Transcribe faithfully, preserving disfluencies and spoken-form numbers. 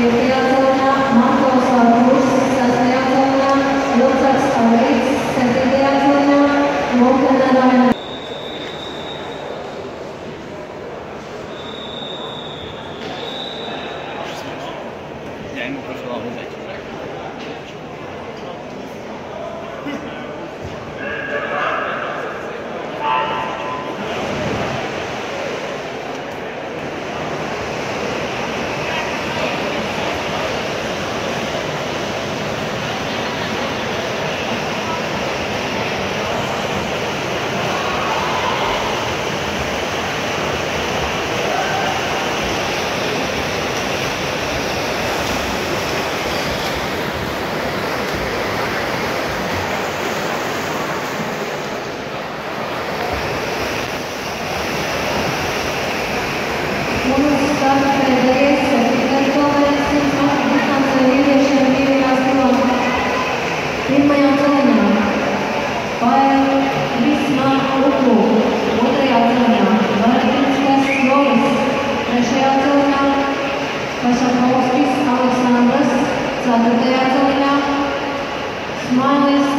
piektajā zonā Mantos Artūrs, sestajā zonā Lucaks Alīts, septītajā zonā Lukana Raina. Я ему пожелал удачи. Pirmajā zonā Paela Vismā Uku, otrajā zonā Varatinskas Lovis, trešajā zonā Pašakovskis Aleksandrs, ceturtajā zonā Smailis